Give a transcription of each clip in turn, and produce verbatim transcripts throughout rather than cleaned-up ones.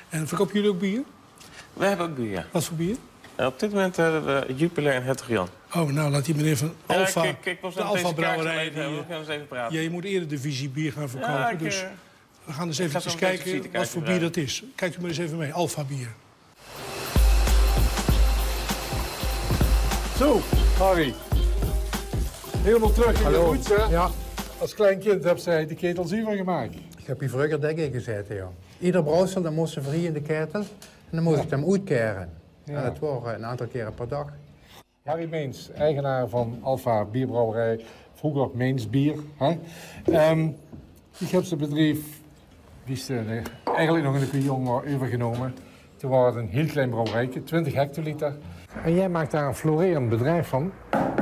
En verkopen jullie ook bier? We hebben ook bier, ja. Wat voor bier? Uh, op dit moment hebben we Jupiler en Hertog Jan. Oh, nou, laat die meneer van Alfa, ja, kijk, kijk, de Alfa-brouwerij... Die... We gaan eens even praten. Ja, je moet eerder divisie bier gaan verkopen. Ja, ik, dus we gaan eens even kijken, kijken wat voor bier dat is. Kijkt u maar eens even mee. Alfa-bier. Zo, Harry. Helemaal terug in Hallo. de roots, hè? Ja. Als klein kind heb zij de ketel zuiver gemaakt. Ik heb hier vroeger denk ik gezeten, ja. Ieder brouwsel dan moest ze vriezen in de ketel en dan moest ja. ik hem uitkeren. Ja. En dat waren een aantal keren per dag. Harry Meens, eigenaar van Alfa Bierbrouwerij, vroeger Meens Bier. Hè? Um, ik heb zijn bedrijf, die is uh, eigenlijk nog een keer jong overgenomen. Toen was het een heel klein brouwerijtje, twintig hectoliter. En jij maakt daar een florerend bedrijf van.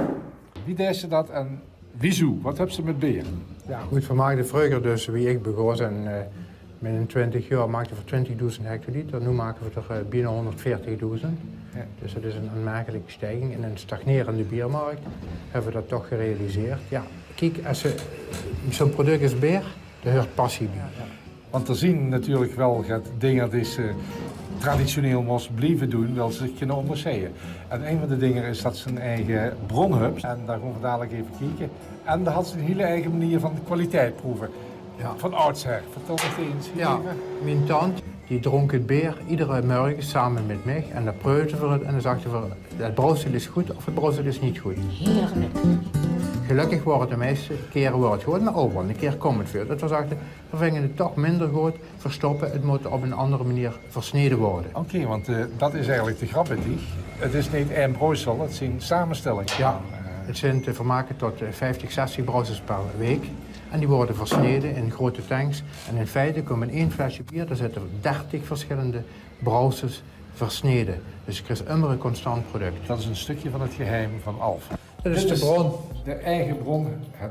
Wie deed ze dat en wieso? Wat heb ze met bier? Ja, goed, we maakten vroeger dus, wie ik begon, en uh, binnen twintig jaar maakten we twintigduizend hectoliter. Nu maken we er uh, bijna honderdveertigduizend. Ja. Dus dat is een aanmerkelijke stijging. In een stagnerende biermarkt hebben we dat toch gerealiseerd. Ja, kijk, als zo'n product is bier, daar hoort passie bij. Ja, ja. Want er zien natuurlijk wel dat dingen die ze traditioneel moest blijven doen, wel zich kunnen onderscheiden. En een van de dingen is dat ze een eigen bron hebben. En daar gaan we dadelijk even kijken. En daar had ze een hele eigen manier van de kwaliteit proeven. Ja. Van oudsher. Vertel het eens. Ja, mijn tante die dronk het bier iedere morgen samen met mij. En dan proefden we het en dan sagten we, het brouwsel is goed of het brouwsel is niet goed. Heerlijk. Gelukkig waren de meeste keren wordt het goed, maar ook wel een keer komt het veel. Dat we zagen, we vingen het toch minder goed verstoppen. Het moet op een andere manier versneden worden. Oké, okay, want uh, dat is eigenlijk de grap met die. Het is niet één brouwsel, het zijn samenstellingen. Ja, het zijn te vermaken tot vijftig, zestig brouwsels per week. En die worden versneden in grote tanks. En in feite komen in één flesje bier, daar zitten dertig verschillende brouwsels versneden. Dus je krijgt immer een constant product. Dat is een stukje van het geheim van Alfa. Dat is de bron. De eigen bron, het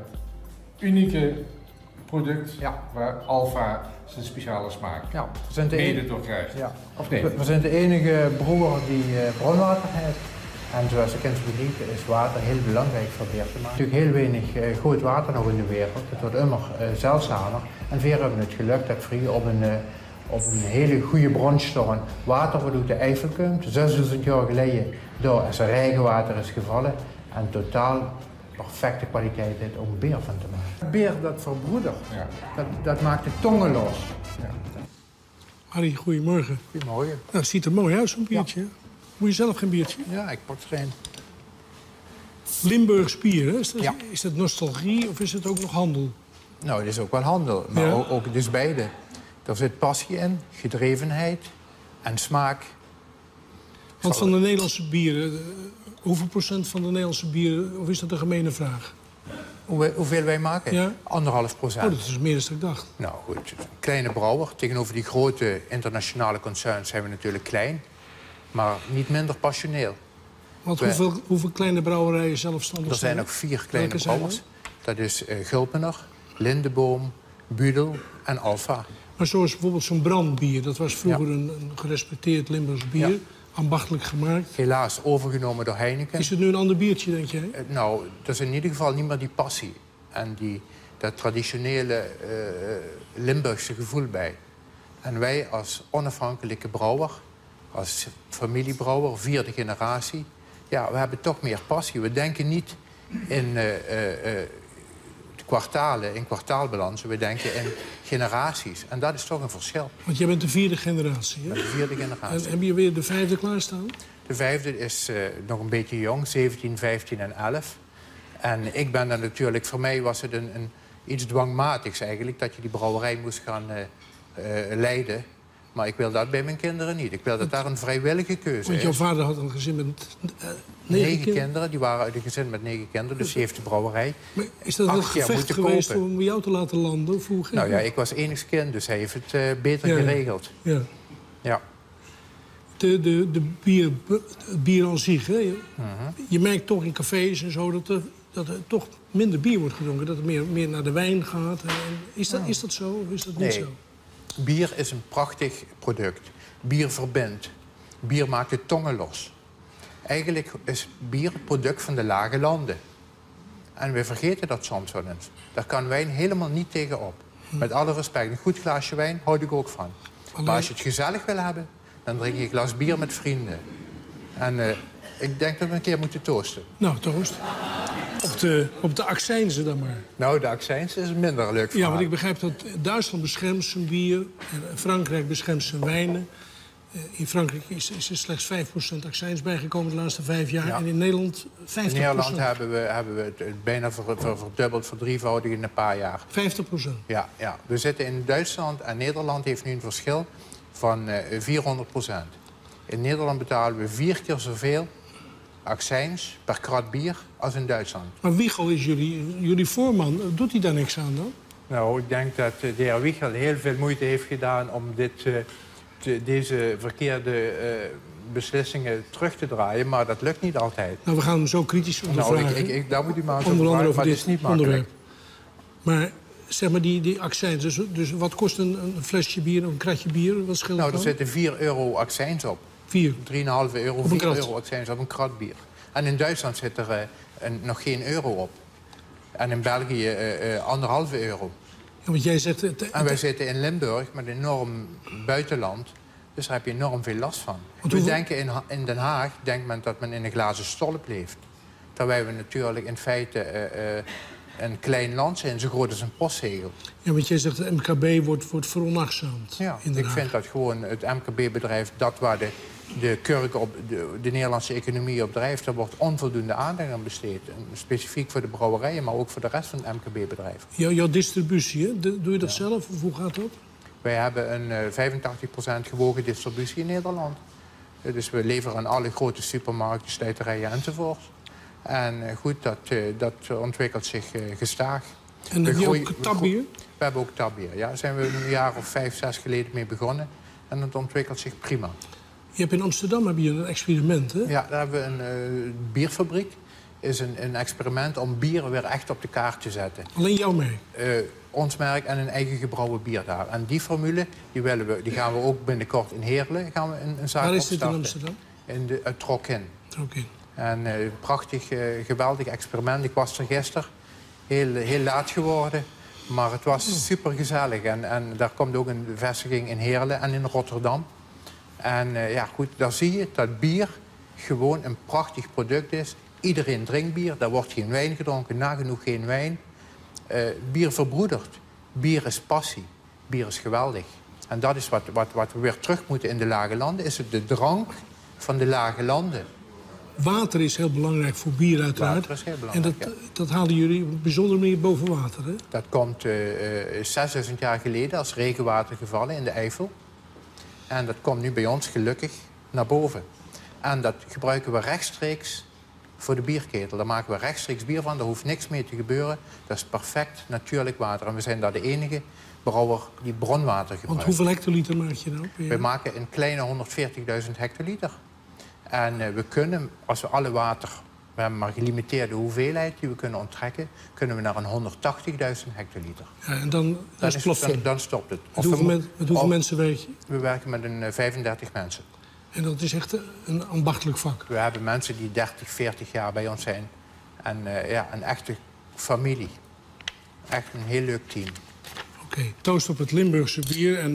unieke product ja. waar Alfa zijn speciale smaak ja, we zijn de mede door krijgt. Ja. Of nee? We, we zijn de enige brouwer die uh, bronwater heeft. En zoals je kent begrepen is water heel belangrijk voor bier te maken. Natuurlijk heel weinig uh, goed water nog in de wereld. Het wordt immer uh, zeldzamer. En we hebben het geluk dat Vrije op een, uh, op een hele goede bron staan. Water wat uit de Eifel komt. zesduizend jaar geleden door als er regenwater is gevallen. En totaal perfecte kwaliteit heeft om bier van te maken. Bier dat verbroedert, ja. dat, dat maakt de tongen los. Ja. Harry, goedemorgen. Goedemorgen. Nou, het ziet er mooi uit, zo'n biertje. Ja. Moet je zelf geen biertje? Ja, ik pak er een. Limburgs bier, hè? Is dat, ja. is dat nostalgie of is het ook nog handel? Nou, het is ook wel handel, maar ja. ook, ook dus beide. Er zit passie in, gedrevenheid en smaak. Want van de Nederlandse bieren, hoeveel procent van de Nederlandse bieren, of is dat een gemene vraag? Hoe, hoeveel wij maken? Ja. Anderhalf procent. Oh, dat is meer dan ik dacht. Nou goed, een kleine brouwer. Tegenover die grote internationale concerns zijn we natuurlijk klein. Maar niet minder passioneel. Want hoeveel, we, hoeveel kleine brouwerijen zelfstandig er zijn? Er zijn nog vier kleine Welke brouwers. Dat is uh, Gulpener, Lindeboom, Budel en Alfa. Maar zoals bijvoorbeeld zo'n brandbier. Dat was vroeger ja. een, een gerespecteerd Limburgs bier. Ja. Ambachtelijk gemaakt. Helaas overgenomen door Heineken. Is het nu een ander biertje, denk jij? Uh, nou, dat is in ieder geval niet meer die passie. En die, dat traditionele uh, Limburgse gevoel bij. En wij als onafhankelijke brouwer, als familiebrouwer, vierde generatie, ja, we hebben toch meer passie. We denken niet in uh, uh, uh, kwartalen, in kwartaalbalansen. We denken in generaties. En dat is toch een verschil. Want jij bent de vierde generatie, hè? De vierde generatie. En heb je weer de vijfde klaarstaan? De vijfde is uh, nog een beetje jong, zeventien, vijftien en elf. En ik ben dan natuurlijk, voor mij was het een, een, iets dwangmatigs eigenlijk, dat je die brouwerij moest gaan uh, uh, leiden. Maar ik wil dat bij mijn kinderen niet. Ik wil dat daar een vrijwillige keuze is. Want jouw vader had een gezin met uh, negen, negen kinderen. kinderen. Die waren uit een gezin met negen kinderen, dus die heeft de brouwerij. Maar is dat een gevecht geweest kopen. om jou te laten landen? Of hoe nou ja, ik was enigst kind, dus hij heeft het uh, beter ja, geregeld. Ja. ja. De, de, de bier, het bier aan zich, hè? Je, uh-huh. je merkt toch in cafés en zo dat er, dat er toch minder bier wordt gedronken. Dat het meer, meer naar de wijn gaat. En, is, dat, is dat zo of is dat niet nee. zo? Bier is een prachtig product. Bier verbindt. Bier maakt de tongen los. Eigenlijk is bier het product van de lage landen. En we vergeten dat soms wel eens. Daar kan wijn helemaal niet tegenop. Hm. Met alle respect, een goed glaasje wijn houd ik ook van. Maar als je het gezellig wil hebben, dan drink je een glas bier met vrienden. En uh, ik denk dat we een keer moeten toosten. Nou, toost. Op de, op de accijnzen dan maar. Nou, de accijns is een minder leuk verhaal. Ja, want ik begrijp dat Duitsland beschermt zijn bier. En Frankrijk beschermt zijn wijnen. In Frankrijk is, is er slechts vijf procent accijns bijgekomen de laatste vijf jaar. Ja. En in Nederland vijftig procent. In Nederland hebben we, hebben we het bijna ver, ver, verdubbeld, verdrievoudigd in een paar jaar. vijftig procent? Ja, ja. We zitten in Duitsland en Nederland heeft nu een verschil van uh, vierhonderd procent. In Nederland betalen we vier keer zoveel accijns per krat bier als in Duitsland. Maar Wiegel is jullie, jullie voorman. Doet hij daar niks aan dan? Nou, ik denk dat de heer Wiegel heel veel moeite heeft gedaan om dit... Uh, De, deze verkeerde uh, beslissingen terug te draaien, maar dat lukt niet altijd. Nou, we gaan hem zo kritisch ondervragen. Nou, ik, ik, ik, daar moet u maar onder andere over maar dit het is niet makkelijk. onderwerp. Maar zeg maar, die, die accijns, dus, dus wat kost een, een flesje bier, een kratje bier? Wat scheelt nou, er dan? zitten vier euro accijns op. Vier? drieënhalf euro, vier euro accijns op een krat bier. En in Duitsland zit er uh, een, nog geen euro op. En in België uh, uh, anderhalve euro. Ja, want jij zegt... Het, het, en wij zitten in Limburg met een enorm buitenland. Dus daar heb je enorm veel last van. Want we hoeveel... denken in, in Den Haag denkt men dat men in een glazen stolp leeft. Terwijl we natuurlijk in feite uh, uh, een klein land zijn, zo groot als een postzegel. Ja, want jij zegt de M K B wordt, wordt veronachtzaamd. Ja, in Den ik Haag. vind dat gewoon het M K B-bedrijf, dat waar de, de kurk op de, de Nederlandse economie op drijft, daar wordt onvoldoende aandacht aan besteed. En specifiek voor de brouwerijen, maar ook voor de rest van het M K B-bedrijf. Jou, jouw distributie, hè? De, doe je dat ja. zelf of hoe gaat dat? Wij hebben een uh, vijfentachtig procent gewogen distributie in Nederland. Uh, dus we leveren aan alle grote supermarkten, slijterijen enzovoort. En uh, goed, dat, uh, dat ontwikkelt zich uh, gestaag. En heb je ook tabbier? We hebben ook tabbier, ja. Daar zijn we een jaar of vijf, zes geleden mee begonnen. En dat ontwikkelt zich prima. Je hebt in Amsterdam heb je een experiment, hè? Ja, daar hebben we een uh, bierfabriek. Is een, een experiment om bieren weer echt op de kaart te zetten. Alleen jouw merk? Uh, ons merk en een eigen gebrouwen bier daar. En die formule die willen we, die gaan we ook binnenkort in Heerlen gaan we een, een zaak Waar is opstarten. dit in Amsterdam? In de uh, Trok-in. Trok-in. En uh, prachtig, uh, geweldig experiment. Ik was er gisteren. Heel, heel laat geworden. Maar het was oh. super gezellig. En, en daar komt ook een vestiging in Heerlen en in Rotterdam. En uh, ja, goed, daar zie je dat bier gewoon een prachtig product is. Iedereen drinkt bier, daar wordt geen wijn gedronken, nagenoeg geen wijn. Uh, bier verbroedert. Bier is passie. Bier is geweldig. En dat is wat, wat, wat we weer terug moeten in de lage landen. Is het de drank van de lage landen. Water is heel belangrijk voor bier uiteraard. Water is heel belangrijk, En dat, ja. dat halen jullie op een bijzondere manier boven water, hè? Dat komt uh, uh, zesduizend jaar geleden als regenwater gevallen in de Eifel. En dat komt nu bij ons gelukkig naar boven. En dat gebruiken we rechtstreeks voor de bierketel. Daar maken we rechtstreeks bier van, daar hoeft niks mee te gebeuren. Dat is perfect natuurlijk water. En we zijn daar de enige brouwer die bronwater gebruikt. Want hoeveel hectoliter maak je nou? We maken een kleine honderdveertigduizend hectoliter. En uh, we kunnen, als we alle water... We hebben maar een gelimiteerde hoeveelheid die we kunnen onttrekken... kunnen we naar een honderdtachtigduizend hectoliter. Ja, en dan, dan, dan, is het plafond. dan, dan stopt het. Met hoeveel, we, men, met hoeveel of, mensen werk je? We werken met een uh, vijfendertig mensen. En dat is echt een ambachtelijk vak? We hebben mensen die dertig, veertig jaar bij ons zijn. En uh, ja, een echte familie. Echt een heel leuk team. Oké, okay. Toost op het Limburgse bier. En